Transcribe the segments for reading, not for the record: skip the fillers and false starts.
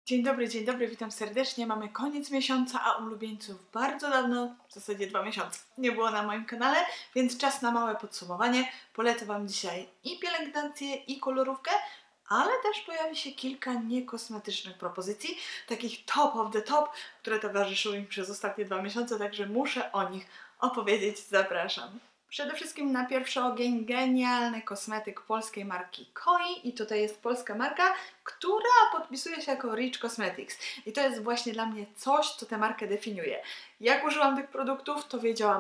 Dzień dobry, witam serdecznie. Mamy koniec miesiąca, a ulubieńców bardzo dawno, w zasadzie 2 miesiące, nie było na moim kanale, więc czas na małe podsumowanie. Polecę Wam dzisiaj i pielęgnację, i kolorówkę, ale też pojawi się kilka niekosmetycznych propozycji, takich top of the top, które towarzyszyły mi przez ostatnie 2 miesiące, także muszę o nich opowiedzieć. Zapraszam. Przede wszystkim na pierwszy ogień genialny kosmetyk polskiej marki Koi i tutaj jest polska marka, która podpisuje się jako Rich Cosmetics i to jest właśnie dla mnie coś, co tę markę definiuje. Jak użyłam tych produktów, to wiedziałam,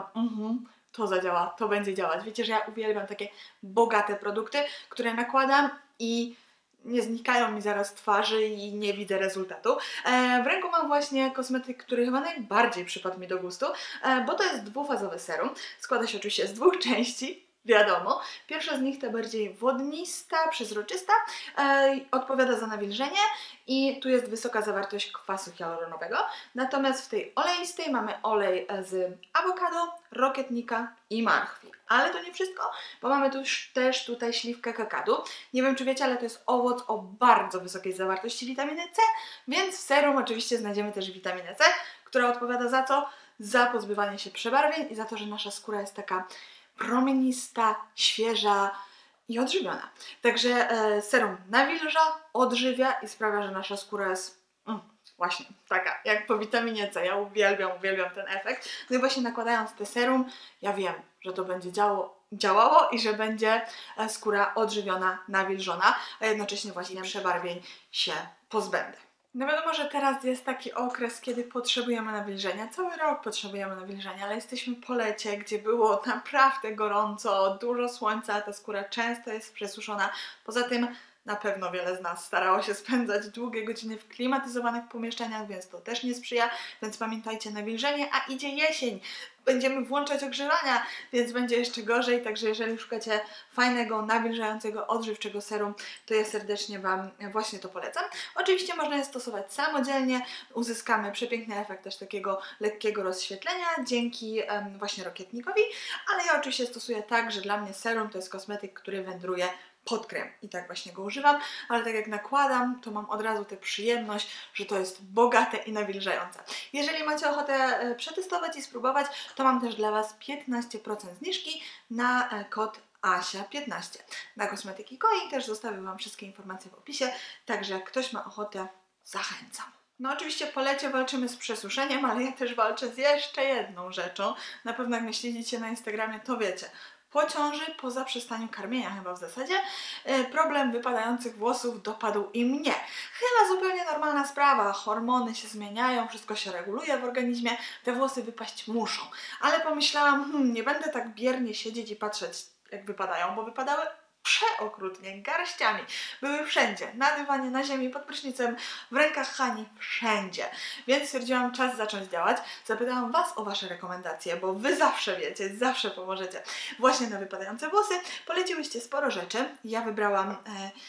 to zadziała, to będzie działać. Wiecie, że ja uwielbiam takie bogate produkty, które nakładam i nie znikają mi zaraz twarzy i nie widzę rezultatu. W ręku mam właśnie kosmetyk, który chyba najbardziej przypadł mi do gustu, bo to jest dwufazowy serum. Składa się oczywiście z 2 części, wiadomo. Pierwsza z nich ta bardziej wodnista, przezroczysta, odpowiada za nawilżenie i tu jest wysoka zawartość kwasu hialuronowego. Natomiast w tej oleistej mamy olej z awokado, rokietnika i marchwi. Ale to nie wszystko, bo mamy tu też tutaj śliwkę kakadu. Nie wiem, czy wiecie, ale to jest owoc o bardzo wysokiej zawartości witaminy C, więc w serum oczywiście znajdziemy też witaminę C, która odpowiada za co? Za pozbywanie się przebarwień i za to, że nasza skóra jest taka promienista, świeża i odżywiona. Także serum nawilża, odżywia i sprawia, że nasza skóra jest właśnie taka, jak po witaminie C. Ja uwielbiam ten efekt. No i właśnie nakładając te serum, ja wiem, że to będzie działało i że będzie skóra odżywiona, nawilżona, a jednocześnie właśnie przebarwień się pozbędę. No wiadomo, że teraz jest taki okres, kiedy potrzebujemy nawilżenia. Cały rok potrzebujemy nawilżenia, ale jesteśmy po lecie, gdzie było naprawdę gorąco, dużo słońca, a ta skóra często jest przesuszona. Poza tym na pewno wiele z nas starało się spędzać długie godziny w klimatyzowanych pomieszczeniach, więc to też nie sprzyja. Więc pamiętajcie, nawilżenie, a idzie jesień. Będziemy włączać ogrzewania, więc będzie jeszcze gorzej. Także jeżeli szukacie fajnego, nawilżającego, odżywczego serum, to ja serdecznie Wam właśnie to polecam. Oczywiście można je stosować samodzielnie. Uzyskamy przepiękny efekt też takiego lekkiego rozświetlenia dzięki właśnie rokietnikowi. Ale ja oczywiście stosuję tak, że dla mnie serum to jest kosmetyk, który wędruje pod krem i tak właśnie go używam, ale tak jak nakładam, to mam od razu tę przyjemność, że to jest bogate i nawilżające. Jeżeli macie ochotę przetestować i spróbować, to mam też dla Was 15% zniżki na kod ASIA15 na kosmetyki Koi. Też zostawię Wam wszystkie informacje w opisie, także jak ktoś ma ochotę, zachęcam. No oczywiście po lecie walczymy z przesuszeniem, ale ja też walczę z jeszcze jedną rzeczą. Na pewno jak mnie śledzicie na Instagramie, to wiecie. Po ciąży, po zaprzestaniu karmienia chyba w zasadzie, problem wypadających włosów dopadł i mnie. Chyba zupełnie normalna sprawa, hormony się zmieniają, wszystko się reguluje w organizmie, te włosy wypaść muszą. Ale pomyślałam, nie będę tak biernie siedzieć i patrzeć jak wypadają, bo wypadały przeokrutnie, garściami. Były wszędzie, na dywanie, na ziemi, pod prysznicem, w rękach Hani, wszędzie. Więc stwierdziłam, czas zacząć działać. Zapytałam Was o Wasze rekomendacje, bo Wy zawsze wiecie, zawsze pomożecie właśnie na wypadające włosy. Poleciłyście sporo rzeczy. Ja wybrałam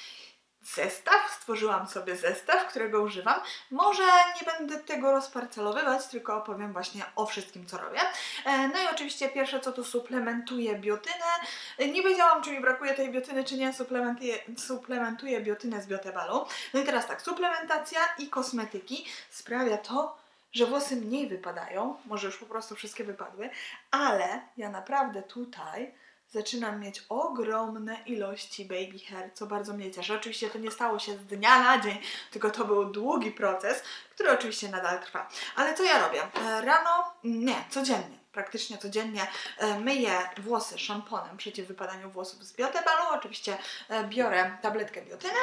zestaw, stworzyłam sobie zestaw, którego używam. Może nie będę tego rozparcelowywać, tylko opowiem właśnie o wszystkim, co robię. No i oczywiście pierwsze, co tu suplementuję biotynę. Nie wiedziałam, czy mi brakuje tej biotyny, czy nie. Suplementuję biotynę z Biotebalu. No i teraz tak, suplementacja i kosmetyki sprawia to, że włosy mniej wypadają, może już po prostu wszystkie wypadły, ale ja naprawdę tutaj zaczynam mieć ogromne ilości baby hair, co bardzo mnie cieszy. Oczywiście to nie stało się z dnia na dzień, tylko to był długi proces, który oczywiście nadal trwa. Ale co ja robię? Rano? Nie, codziennie. Praktycznie codziennie myję włosy szamponem przeciw wypadaniu włosów z Biotebalu. Oczywiście biorę tabletkę biotyny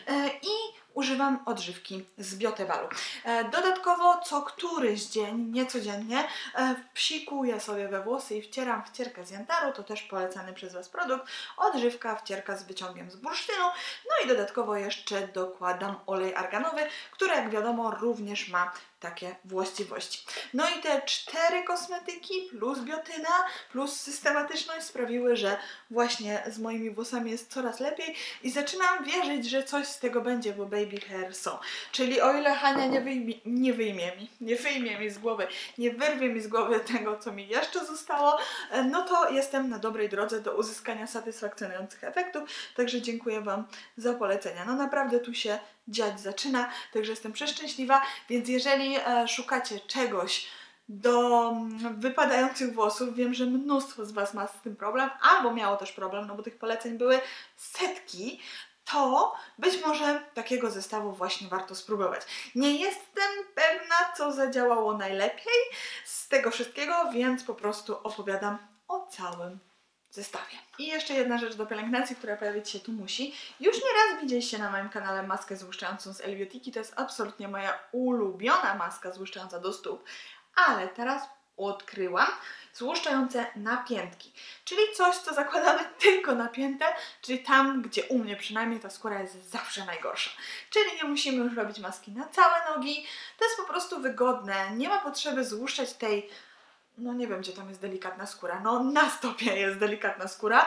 i używam odżywki z Biotebalu. Dodatkowo co któryś dzień, nie codziennie, psikuję sobie we włosy i wcieram wcierkę z jantaru, to też polecany przez Was produkt, odżywka, wcierka z wyciągiem z bursztynu, no i dodatkowo jeszcze dokładam olej arganowy, który jak wiadomo również ma takie właściwości. No i te 4 kosmetyki plus biotyna, plus systematyczność sprawiły, że właśnie z moimi włosami jest coraz lepiej i zaczynam wierzyć, że coś z tego będzie, bo baby hair są. Czyli o ile Hania nie wyjmie mi z głowy, nie wyrwie mi z głowy tego, co mi jeszcze zostało, no to jestem na dobrej drodze do uzyskania satysfakcjonujących efektów, także dziękuję Wam za polecenia. No naprawdę tu się dziać zaczyna, także jestem przeszczęśliwa, więc jeżeli szukacie czegoś do wypadających włosów, wiem, że mnóstwo z Was ma z tym problem, albo miało też problem, no bo tych poleceń były setki, to być może takiego zestawu właśnie warto spróbować. Nie jestem pewna, co zadziałało najlepiej z tego wszystkiego, więc po prostu opowiadam o całym zestawie. I jeszcze jedna rzecz do pielęgnacji, która pojawić się tu musi. Już nieraz widzieliście na moim kanale maskę złuszczającą z Elviotiki. To jest absolutnie moja ulubiona maska złuszczająca do stóp, ale teraz odkryłam złuszczające napiętki, czyli coś, co zakładamy tylko napięte, czyli tam, gdzie u mnie przynajmniej ta skóra jest zawsze najgorsza. Czyli nie musimy już robić maski na całe nogi, to jest po prostu wygodne, nie ma potrzeby złuszczać tej, no nie wiem, gdzie tam jest delikatna skóra, no na stopie jest delikatna skóra,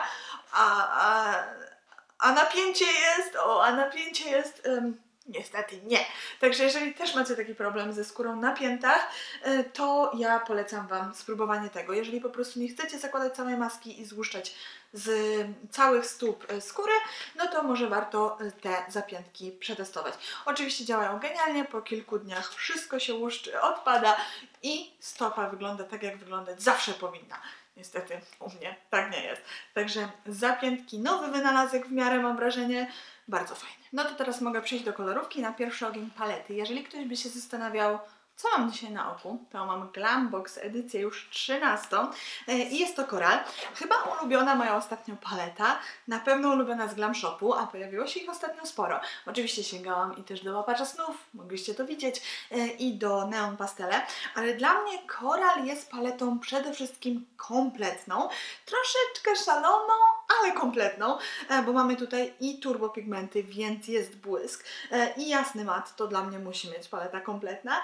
a napięcie jest, niestety nie. Także jeżeli też macie taki problem ze skórą na piętach, to ja polecam Wam spróbowanie tego. Jeżeli po prostu nie chcecie zakładać całej maski i złuszczać z całych stóp skóry, no to może warto te zapiętki przetestować. Oczywiście działają genialnie, po kilku dniach wszystko się łuszczy, odpada i stopa wygląda tak, jak wyglądać zawsze powinna. Niestety u mnie tak nie jest. Także zapiętki, nowy wynalazek w miarę, mam wrażenie, bardzo fajnie. No to teraz mogę przejść do kolorówki na pierwszy ogień palety. Jeżeli ktoś by się zastanawiał, co mam dzisiaj na oku, to mam Glambox edycję już 13 i jest to koral. Chyba ulubiona moja ostatnio paleta, na pewno ulubiona z Glam Shopu, a pojawiło się ich ostatnio sporo. Oczywiście sięgałam i też do Łapacza Snów, mogliście to widzieć, i do Neon Pastele, ale dla mnie koral jest paletą przede wszystkim kompletną, troszeczkę szaloną, ale kompletną, bo mamy tutaj i turbopigmenty, więc jest błysk, i jasny mat, to dla mnie musi mieć paleta kompletna,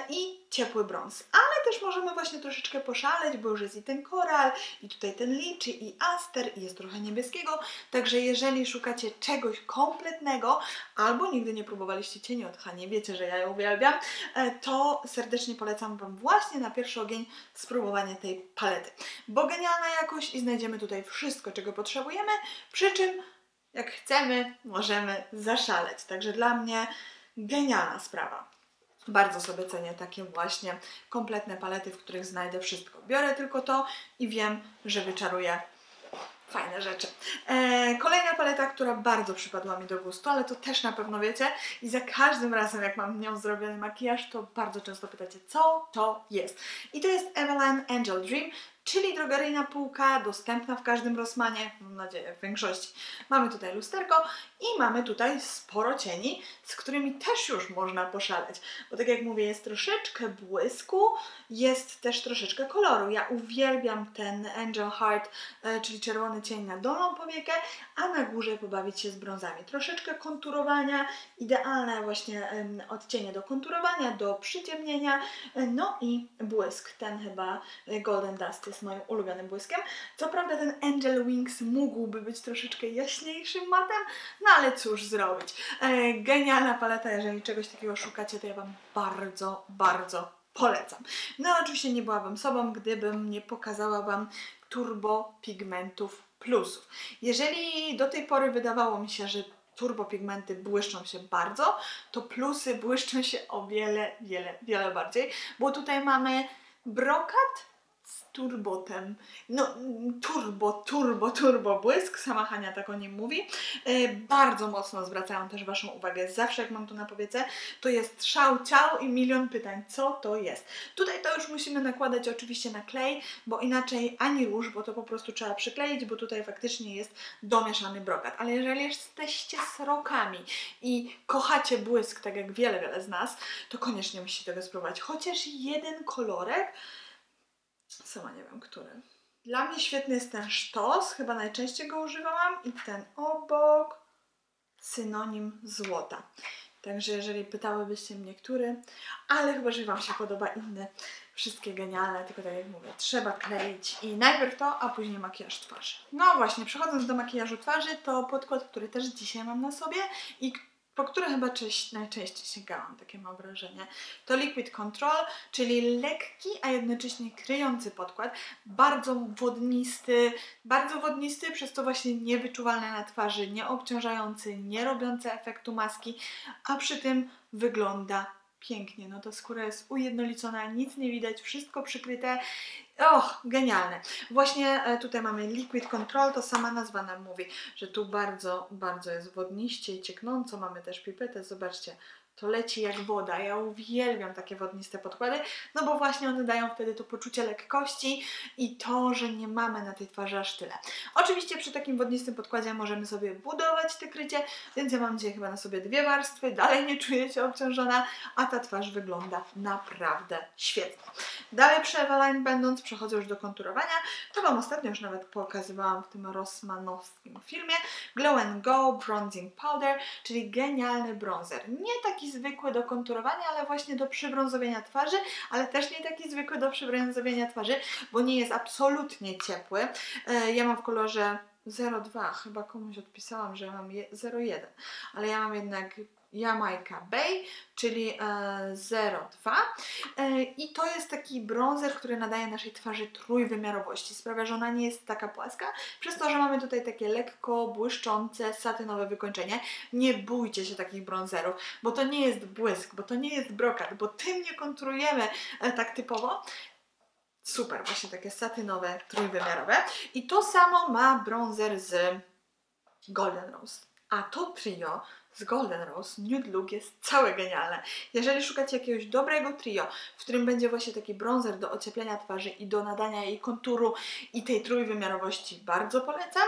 i ciepły brąz. Ale też możemy właśnie troszeczkę poszaleć, bo już jest i ten koral, i tutaj ten liczy, i aster, i jest trochę niebieskiego, także jeżeli szukacie czegoś kompletnego, albo nigdy nie próbowaliście cieni od Hani, wiecie, że ja ją uwielbiam, to serdecznie polecam Wam właśnie na pierwszy ogień spróbowanie tej palety, bo genialna jakość i znajdziemy tutaj wszystko, czego potrzebujemy, przy czym jak chcemy, możemy zaszaleć. Także dla mnie genialna sprawa. Bardzo sobie cenię takie właśnie kompletne palety, w których znajdę wszystko. Biorę tylko to i wiem, że wyczaruję fajne rzeczy. Kolejna paleta, która bardzo przypadła mi do gustu, ale to też na pewno wiecie i za każdym razem, jak mam nią zrobiony makijaż, to bardzo często pytacie, co to jest. I to jest Eveline Angel Dream, czyli drogeryjna półka, dostępna w każdym Rossmanie, mam nadzieję w większości. Mamy tutaj lusterko i mamy tutaj sporo cieni, z którymi też już można poszaleć, bo tak jak mówię, jest troszeczkę błysku, jest też troszeczkę koloru. Ja uwielbiam ten Angel Heart, czyli czerwony cień na dolną powiekę, a na górze pobawić się z brązami. Troszeczkę konturowania, idealne właśnie odcienie do konturowania, do przyciemnienia, no i błysk, ten chyba Golden Dust jest moim ulubionym błyskiem. Co prawda ten Angel Wings mógłby być troszeczkę jaśniejszym matem, no ale cóż zrobić. Genialna paleta, jeżeli czegoś takiego szukacie, to ja Wam bardzo, bardzo polecam. No oczywiście nie byłabym sobą, gdybym nie pokazała Wam turbopigmentów plusów. Jeżeli do tej pory wydawało mi się, że turbopigmenty błyszczą się bardzo, to plusy błyszczą się o wiele bardziej, bo tutaj mamy brokat z turbotem. No, turbo błysk, sama Hania tak o nim mówi. Bardzo mocno zwracają też Waszą uwagę. Zawsze jak mam to na powiece, to jest szał, ciał i milion pytań, co to jest. Tutaj to już musimy nakładać oczywiście na klej, bo inaczej ani róż, bo to po prostu trzeba przykleić, bo tutaj faktycznie jest domieszany brokat. Ale jeżeli jesteście srokami i kochacie błysk, tak jak wiele z nas, to koniecznie musicie tego spróbować. Chociaż jeden kolorek, sama nie wiem, który. Dla mnie świetny jest ten sztos, chyba najczęściej go używałam, i ten obok, synonim złota. Także jeżeli pytałybyście mnie, który, ale chyba, że Wam się podoba inny, wszystkie genialne, tylko tak jak mówię, trzeba kleić i najpierw to, a później makijaż twarzy. No właśnie, przechodząc do makijażu twarzy, to podkład, który też dzisiaj mam na sobie i po który chyba najczęściej sięgałam, takie mam wrażenie, to Liquid Control, czyli lekki, a jednocześnie kryjący podkład, bardzo wodnisty, przez to właśnie niewyczuwalny na twarzy, nieobciążający, nie robiący efektu maski, a przy tym wygląda pięknie. No to skóra jest ujednolicona, nic nie widać, wszystko przykryte. Och, genialne. Właśnie tutaj mamy Liquid Control, to sama nazwa nam mówi, że tu bardzo jest wodniście i cieknąco. Mamy też pipetę, zobaczcie, to leci jak woda. Ja uwielbiam takie wodniste podkłady, no bo właśnie one dają wtedy to poczucie lekkości i to, że nie mamy na tej twarzy aż tyle. Oczywiście przy takim wodnistym podkładzie możemy sobie budować te krycie, więc ja mam dzisiaj chyba na sobie 2 warstwy, dalej nie czuję się obciążona, a ta twarz wygląda naprawdę świetnie. Dalej przy Eveline będąc, przechodzę już do konturowania, to Wam ostatnio już nawet pokazywałam w tym rossmanowskim filmie Glow and Go Bronzing Powder, czyli genialny bronzer. Nie taki zwykły do konturowania, ale właśnie do przybrązowienia twarzy, ale też nie taki zwykły do przybrązowienia twarzy, bo nie jest absolutnie ciepły. Ja mam w kolorze 02, chyba komuś odpisałam, że ja mam 01, ale ja mam jednak Jamaica Bay, czyli 02 i to jest taki bronzer, który nadaje naszej twarzy trójwymiarowości. Sprawia, że ona nie jest taka płaska, przez to, że mamy tutaj takie lekko błyszczące, satynowe wykończenie. Nie bójcie się takich bronzerów, bo to nie jest błysk, bo to nie jest brokat, bo tym nie konturujemy tak typowo. Super, właśnie takie satynowe, trójwymiarowe. I to samo ma bronzer z Golden Rose. A to trio z Golden Rose Nude Look jest całe genialne. Jeżeli szukacie jakiegoś dobrego trio, w którym będzie właśnie taki bronzer do ocieplenia twarzy i do nadania jej konturu i tej trójwymiarowości, bardzo polecam,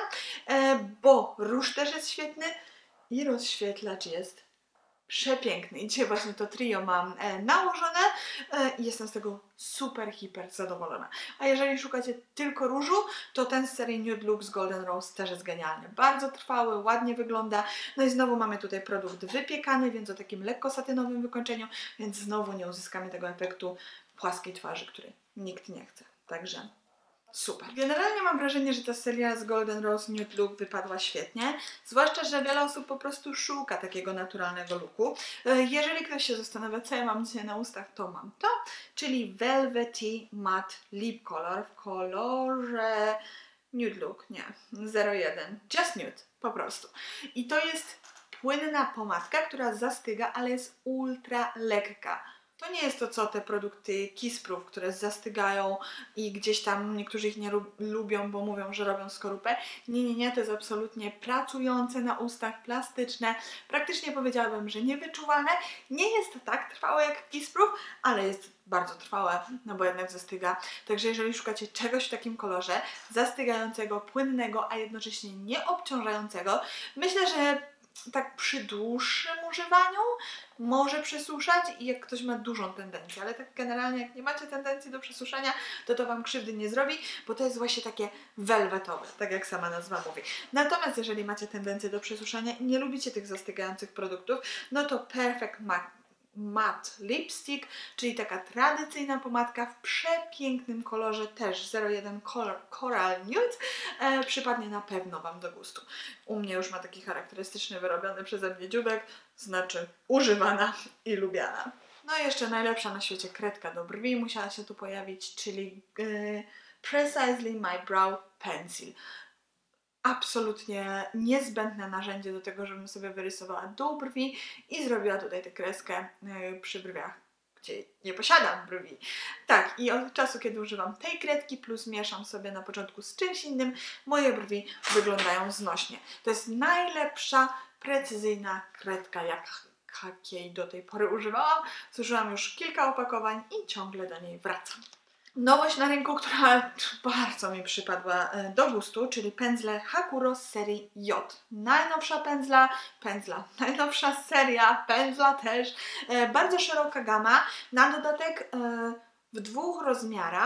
bo róż też jest świetny i rozświetlacz jest przepiękny. I dzisiaj właśnie to trio mam nałożone i jestem z tego super, hiper zadowolona. A jeżeli szukacie tylko różu, to ten z serii Nude Look z Golden Rose też jest genialny. Bardzo trwały, ładnie wygląda. No i znowu mamy tutaj produkt wypiekany, więc o takim lekko satynowym wykończeniu, więc znowu nie uzyskamy tego efektu płaskiej twarzy, który nikt nie chce. Także super. Generalnie mam wrażenie, że ta seria z Golden Rose Nude Look wypadła świetnie, zwłaszcza, że wiele osób po prostu szuka takiego naturalnego looku. Jeżeli ktoś się zastanawia, co ja mam dzisiaj na ustach, to mam to, czyli Velvety Matte Lip Color w kolorze Nude Look, nie, 01, Just Nude, po prostu. I to jest płynna pomadka, która zastyga, ale jest ultra lekka. To nie jest to, co te produkty Kiss Proof, które zastygają i gdzieś tam niektórzy ich nie lubią, bo mówią, że robią skorupę. Nie, to jest absolutnie pracujące na ustach, plastyczne, praktycznie powiedziałabym, że niewyczuwalne. Nie jest to tak trwałe jak Kiss Proof, ale jest bardzo trwałe, no bo jednak zastyga. Także jeżeli szukacie czegoś w takim kolorze, zastygającego, płynnego, a jednocześnie nieobciążającego, myślę, że tak przy dłuższym używaniu może przesuszać i jak ktoś ma dużą tendencję, ale tak generalnie jak nie macie tendencji do przesuszania, to Wam krzywdy nie zrobi, bo to jest właśnie takie welwetowe, tak jak sama nazwa mówi. Natomiast jeżeli macie tendencję do przesuszania i nie lubicie tych zastygających produktów, no to Perfect Matte Lipstick, czyli taka tradycyjna pomadka w przepięknym kolorze, też 01 Coral Nude, przypadnie na pewno Wam do gustu. U mnie już ma taki charakterystyczny, wyrobiony przeze mnie dziubek, znaczy używana i lubiana. No i jeszcze najlepsza na świecie kredka do brwi musiała się tu pojawić, czyli Precisely My Brow Pencil. Absolutnie niezbędne narzędzie do tego, żebym sobie wyrysowała dół brwi i zrobiła tutaj tę kreskę przy brwiach, gdzie nie posiadam brwi. Tak, i od czasu, kiedy używam tej kredki plus mieszam sobie na początku z czymś innym, moje brwi wyglądają znośnie. To jest najlepsza, precyzyjna kredka, jakiej do tej pory używałam. Zużyłam już kilka opakowań i ciągle do niej wracam. Nowość na rynku, która bardzo mi przypadła do gustu, czyli pędzle Hakuro z serii J. Najnowsza najnowsza seria pędzla też. Bardzo szeroka gama. Na dodatek w 2 rozmiarach.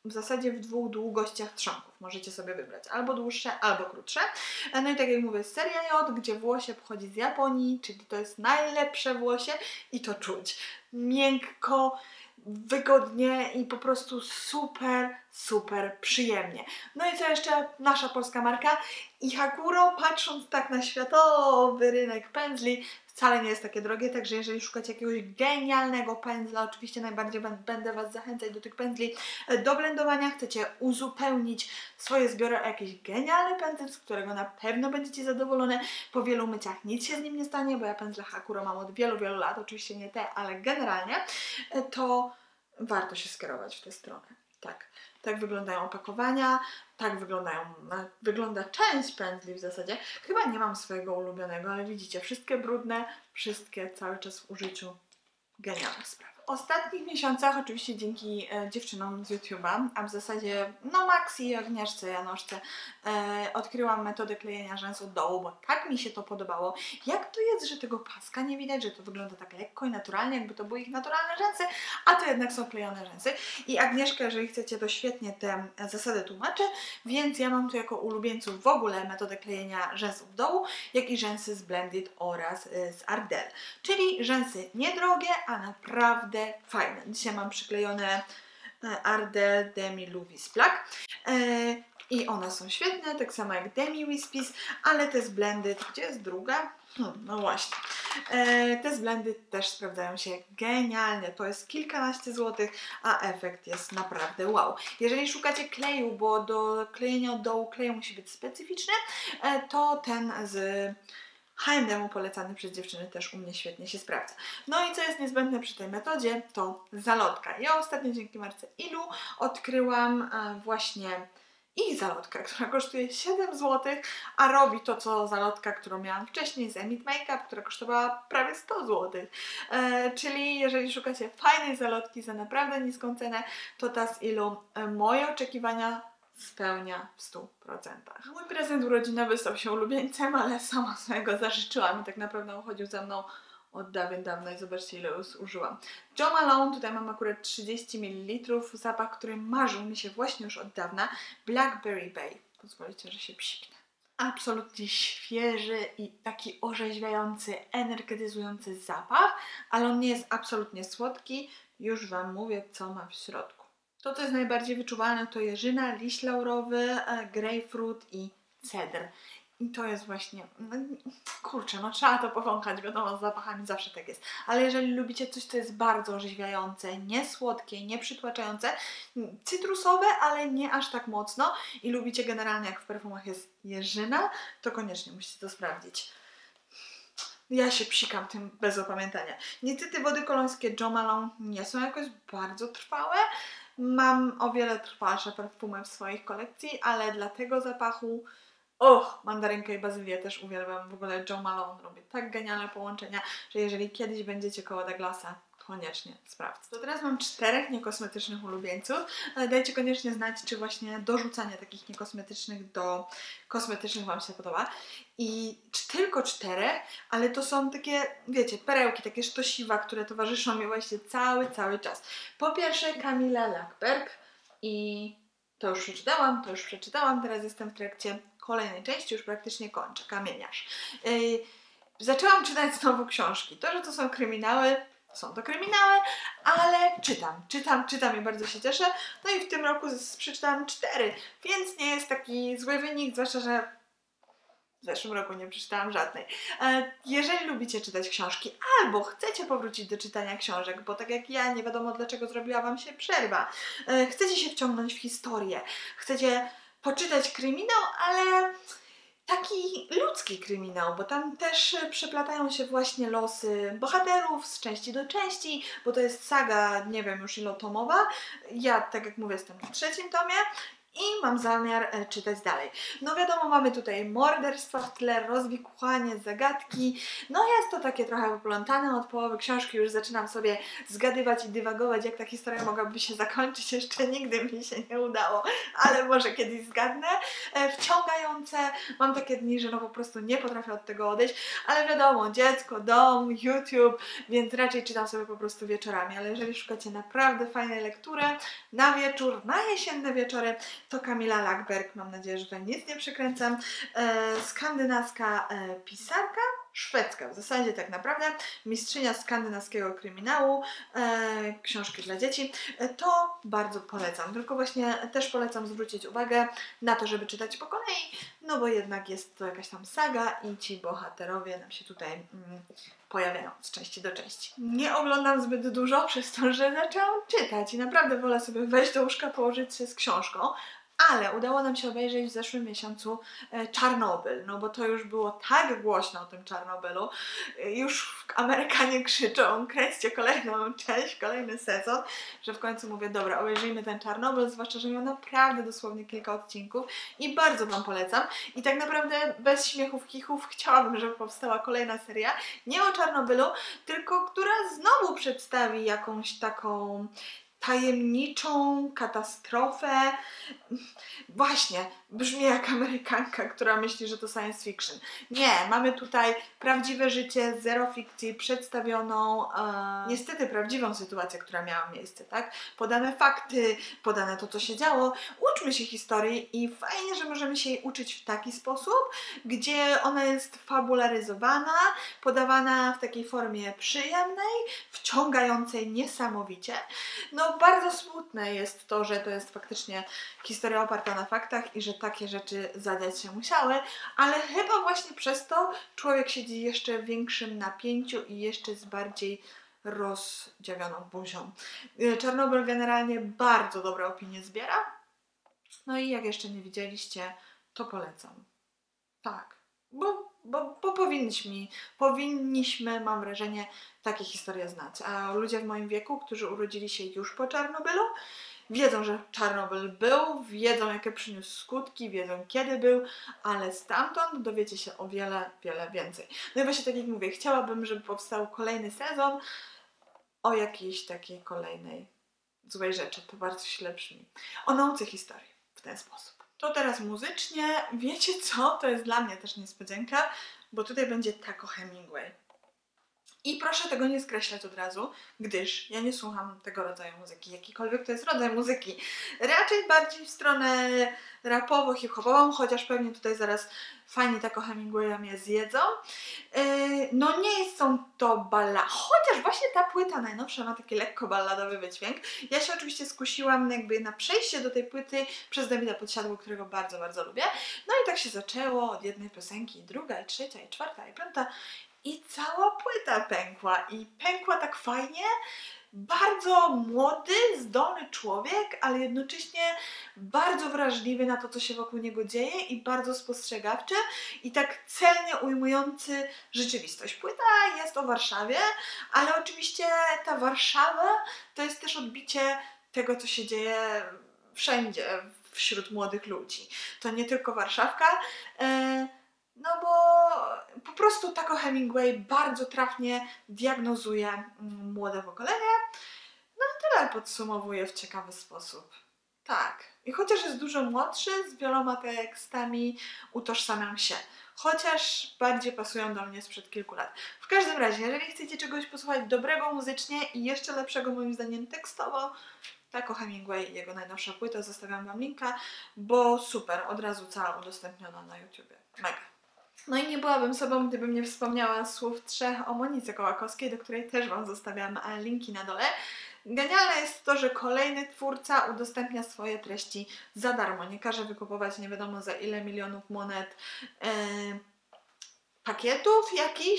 w zasadzie w 2 długościach trzonków. Możecie sobie wybrać albo dłuższe, albo krótsze. No i tak jak mówię, seria J, gdzie włosie pochodzi z Japonii, czyli to jest najlepsze włosie i to czuć. Miękko, wygodnie i po prostu super, super przyjemnie. No i co jeszcze? Nasza polska marka Ihakuro, patrząc tak na światowy rynek pędzli, wcale nie jest takie drogie, także jeżeli szukacie jakiegoś genialnego pędzla, oczywiście najbardziej będę Was zachęcać do tych pędzli do blendowania, chcecie uzupełnić swoje zbiory o jakiś genialny pędzel, z którego na pewno będziecie zadowolone. Po wielu myciach nic się z nim nie stanie, bo ja pędzle Hakuro mam od wielu, wielu lat, oczywiście nie te, ale generalnie, to warto się skierować w tę stronę. Tak wyglądają opakowania, tak wygląda część pędzli w zasadzie. Chyba nie mam swojego ulubionego, ale widzicie, wszystkie brudne, wszystkie cały czas w użyciu. Genialna sprawa. W ostatnich miesiącach, oczywiście dzięki dziewczynom z YouTube'a, a w zasadzie Maxi i Agnieszce Janoszce, odkryłam metodę klejenia rzęs od dołu, bo tak mi się to podobało. Jak to jest, że tego paska nie widać, że to wygląda tak lekko i naturalnie, jakby to były ich naturalne rzęsy, a to jednak są klejone rzęsy. I Agnieszka, jeżeli chcecie, to świetnie tę zasadę tłumaczy, więc ja mam tu jako ulubieńców w ogóle metodę klejenia rzęs od dołu, jak i rzęsy z Blended oraz z Ardell. Czyli rzęsy niedrogie, a naprawdę fajne. Dzisiaj mam przyklejone Ardell Demi Louvis Black i one są świetne, tak samo jak Demi Wispies, ale te z Blended, gdzie jest druga? No właśnie. Te z Blended też sprawdzają się genialnie. To jest kilkanaście złotych, a efekt jest naprawdę wow. Jeżeli szukacie kleju, bo do klejenia od dołu kleju musi być specyficzny, to ten z H&M polecany przez dziewczyny też u mnie świetnie się sprawdza. No i co jest niezbędne przy tej metodzie, to zalotka. Ja ostatnio dzięki marce Ilu odkryłam właśnie ich zalotkę, która kosztuje 7 zł, a robi to, co zalotka, którą miałam wcześniej z Emit Makeup, która kosztowała prawie 100 zł. Czyli jeżeli szukacie fajnej zalotki za naprawdę niską cenę, to ta z Ilu moje oczekiwania spełnia w 100%. Mój prezent urodzinowy stał się ulubieńcem, ale sama sobie go zażyczyłam i tak naprawdę uchodził za mną od dawien dawna i zobaczcie, ile już użyłam. Jo Malone, tutaj mam akurat 30 ml, zapach, który marzył mi się właśnie już od dawna. Blackberry Bay. Pozwolicie, że się psiknę. Absolutnie świeży i taki orzeźwiający, energetyzujący zapach, ale on nie jest absolutnie słodki. Już Wam mówię, co ma w środku. To, co jest najbardziej wyczuwalne, to jeżyna, liść laurowy, grapefruit i cedr. I to jest właśnie, kurczę, trzeba to powąchać, wiadomo, z zapachami zawsze tak jest. Ale jeżeli lubicie coś, co jest bardzo orzeźwiające, nie słodkie, nie przytłaczające, cytrusowe, ale nie aż tak mocno i lubicie generalnie, jak w perfumach jest jeżyna, to koniecznie musicie to sprawdzić. Ja się psikam tym bez opamiętania. Niestety wody kolońskie Jo Malone nie są jakoś bardzo trwałe. Mam o wiele trwalsze perfumy w swojej kolekcji, ale dla tego zapachu mandarynkę i bazylię też uwielbiam. W ogóle Jo Malone robi tak genialne połączenia, że jeżeli kiedyś będziecie koło Douglasa, koniecznie sprawdźcie. To teraz mam 4 niekosmetycznych ulubieńców. Dajcie koniecznie znać, czy właśnie dorzucanie takich niekosmetycznych do kosmetycznych Wam się podoba. I tylko 4, ale to są takie, wiecie, perełki, takie sztosiwa, które towarzyszą mi właśnie cały czas. Po pierwsze Camilla Lackberg i to już przeczytałam, teraz jestem w trakcie kolejnej części, już praktycznie kończę, Kamieniarz. Zaczęłam czytać znowu książki. To, że to są kryminały, ale czytam i bardzo się cieszę. No i w tym roku przeczytałam 4, więc nie jest taki zły wynik, zwłaszcza, że w zeszłym roku nie przeczytałam żadnej. Jeżeli lubicie czytać książki albo chcecie powrócić do czytania książek, bo tak jak ja, nie wiadomo dlaczego zrobiła Wam się przerwa, chcecie się wciągnąć w historię, chcecie poczytać kryminał, ale taki ludzki kryminał, bo tam też przeplatają się właśnie losy bohaterów z części do części, bo to jest saga, nie wiem już ilotomowa. Ja, tak jak mówię, jestem w 3. tomie i mam zamiar czytać dalej. No wiadomo, mamy tutaj morderstwa w tle, rozwikłanie, zagadki. No jest to takie trochę poplątane, od połowy książki już zaczynam sobie zgadywać i dywagować, jak ta historia mogłaby się zakończyć. Jeszcze nigdy mi się nie udało, ale może kiedyś zgadnę. Wciągające, mam takie dni, że no po prostu nie potrafię od tego odejść, ale wiadomo, dziecko, dom, YouTube, więc raczej czytam sobie po prostu wieczorami, ale jeżeli szukacie naprawdę fajnej lektury na wieczór, na jesienne wieczory, to Kamila Lackberg, mam nadzieję, że tutaj nic nie przekręcam, skandynawska pisarka, szwedzka w zasadzie tak naprawdę, mistrzynia skandynawskiego kryminału, książki dla dzieci, to bardzo polecam, tylko właśnie też polecam zwrócić uwagę na to, żeby czytać po kolei, no bo jednak jest to jakaś tam saga i ci bohaterowie nam się tutaj pojawiają z części do części. Nie oglądam zbyt dużo przez to, że zaczęłam czytać i naprawdę wolę sobie wejść do łóżka, położyć się z książką, ale udało nam się obejrzeć w zeszłym miesiącu Czarnobyl, no bo to już było tak głośno o tym Czarnobylu, już Amerykanie krzyczą, kręćcie kolejną część, kolejny sezon, że w końcu mówię, dobra, obejrzyjmy ten Czarnobyl, zwłaszcza, że miał naprawdę dosłownie kilka odcinków i bardzo Wam polecam. I tak naprawdę bez śmiechów, kichów chciałabym, żeby powstała kolejna seria, nie o Czarnobylu, tylko która znowu przedstawi jakąś taką tajemniczą katastrofę. Właśnie, brzmi jak Amerykanka, która myśli, że to science fiction. Nie, mamy tutaj prawdziwe życie, zero fikcji, przedstawioną niestety prawdziwą sytuację, która miała miejsce, tak? Podane fakty, podane to, co się działo. Uczmy się historii i fajnie, że możemy się jej uczyć w taki sposób, gdzie ona jest fabularyzowana, podawana w takiej formie przyjemnej, wciągającej niesamowicie. No bardzo smutne jest to, że to jest faktycznie historia oparta na faktach i że takie rzeczy zadziać się musiały, ale chyba właśnie przez to człowiek siedzi jeszcze w większym napięciu i jeszcze z bardziej rozdziawioną buzią. Czarnobyl generalnie bardzo dobre opinie zbiera. No i jak jeszcze nie widzieliście, to polecam. Tak, bo powinniśmy, mam wrażenie, takie historie znać. A ludzie w moim wieku, którzy urodzili się już po Czarnobylu, wiedzą, że Czarnobyl był, wiedzą, jakie przyniósł skutki, wiedzą, kiedy był, ale stamtąd dowiecie się o wiele, wiele więcej. No i właśnie tak jak mówię, chciałabym, żeby powstał kolejny sezon o jakiejś takiej kolejnej złej rzeczy. To bardzo źle brzmi. O nauce historii w ten sposób. To teraz muzycznie. Wiecie co? To jest dla mnie też niespodzianka, bo tutaj będzie Taco Hemingway. I proszę tego nie skreślać od razu, gdyż ja nie słucham tego rodzaju muzyki, jakikolwiek to jest rodzaj muzyki. Raczej bardziej w stronę rapowo-hip-hopową, chociaż pewnie tutaj zaraz fani Taco Hemingwaya mnie zjedzą. No nie są to ballady, chociaż właśnie ta płyta najnowsza ma taki lekko balladowy wydźwięk. Ja się oczywiście skusiłam jakby na przejście do tej płyty przez Dawida Podsiadło, którego bardzo, bardzo lubię. No i tak się zaczęło od jednej piosenki, druga, i trzecia, i czwarta, i piąta. I cała płyta pękła i pękła tak fajnie, bardzo młody, zdolny człowiek, ale jednocześnie bardzo wrażliwy na to, co się wokół niego dzieje i bardzo spostrzegawczy i tak celnie ujmujący rzeczywistość. Płyta jest o Warszawie, ale oczywiście ta Warszawa to jest też odbicie tego, co się dzieje wszędzie wśród młodych ludzi. To nie tylko Warszawka, no bo po prostu Taco Hemingway bardzo trafnie diagnozuje młode pokolenie. No i tyle podsumowuje w ciekawy sposób. Tak. I chociaż jest dużo młodszy, z wieloma tekstami utożsamiam się. Chociaż bardziej pasują do mnie sprzed kilku lat. W każdym razie, jeżeli chcecie czegoś posłuchać dobrego muzycznie i jeszcze lepszego moim zdaniem tekstowo, Taco Hemingway, jego najnowsza płyta, zostawiam Wam linka, bo super, od razu cała udostępniona na YouTubie. Mega. No i nie byłabym sobą, gdybym nie wspomniała słów trzech o Monice Kołakowskiej, do której też Wam zostawiam linki na dole. Genialne jest to, że kolejny twórca udostępnia swoje treści za darmo. Nie każe wykupować nie wiadomo za ile milionów monet pakietów jakichś,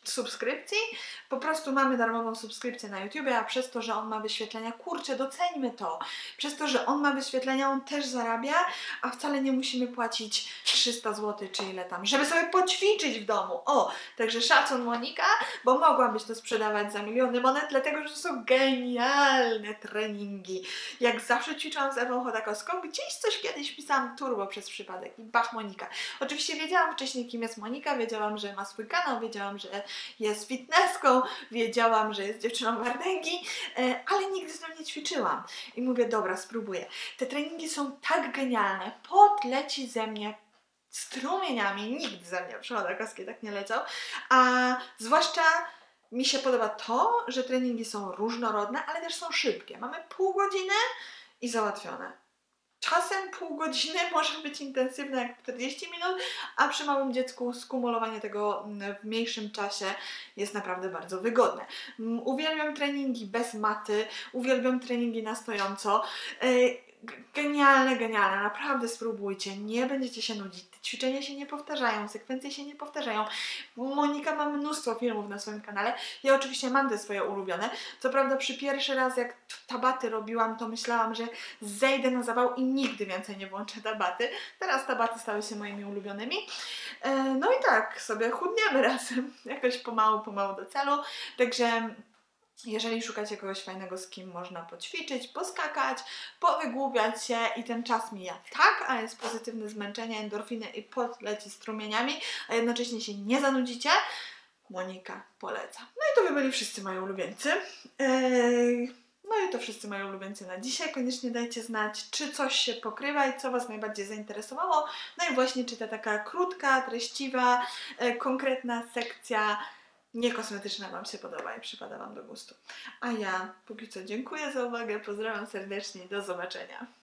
subskrypcji. Po prostu mamy darmową subskrypcję na YouTubie, a przez to, że on ma wyświetlenia, kurczę, doceńmy to. Przez to, że on ma wyświetlenia, on też zarabia, a wcale nie musimy płacić 300 zł czy ile tam, żeby sobie poćwiczyć w domu. O, także szacun Monika, bo mogłabyś to sprzedawać za miliony monet, dlatego, że to są genialne treningi. Jak zawsze ćwiczyłam z Ewą Chodakowską, gdzieś coś kiedyś pisałam turbo przez przypadek i bach, Monika. Oczywiście wiedziałam wcześniej, kim jest Monika, wiedziałam, że ma swój kanał, wiedziałam, że jest fitnesską, wiedziałam, że jest dziewczyną Wardęgi, ale nigdy z nią nie ćwiczyłam. I mówię, dobra, spróbuję. Te treningi są tak genialne, pot leci ze mnie strumieniami, nikt ze mnie przy Chodakowskiej tak nie leciał, a zwłaszcza mi się podoba to, że treningi są różnorodne, ale też są szybkie. Mamy pół godziny i załatwione. Czasem pół godziny może być intensywne jak 40 minut, a przy małym dziecku skumulowanie tego w mniejszym czasie jest naprawdę bardzo wygodne. Uwielbiam treningi bez maty, uwielbiam treningi na stojąco. Genialne, genialne, naprawdę spróbujcie, nie będziecie się nudzić, te ćwiczenia się nie powtarzają, sekwencje się nie powtarzają. Monika ma mnóstwo filmów na swoim kanale, ja oczywiście mam te swoje ulubione, co prawda przy pierwszy raz jak tabaty robiłam, to myślałam, że zejdę na zawał i nigdy więcej nie włączę tabaty, teraz tabaty stały się moimi ulubionymi, no i tak sobie chudniemy razem, jakoś pomału do celu, także jeżeli szukacie kogoś fajnego, z kim można poćwiczyć, poskakać, powygłupiać się i ten czas mija tak, a jest pozytywne zmęczenie, endorfiny i pot leci strumieniami, a jednocześnie się nie zanudzicie, Monika poleca. No i to by byli wszyscy moi ulubieńcy. No i to wszyscy moi ulubieńcy na dzisiaj. Koniecznie dajcie znać, czy coś się pokrywa i co Was najbardziej zainteresowało. No i właśnie, czy ta taka krótka, treściwa, konkretna sekcja niekosmetyczna Wam się podoba i przypada Wam do gustu. A ja póki co dziękuję za uwagę, pozdrawiam serdecznie i do zobaczenia.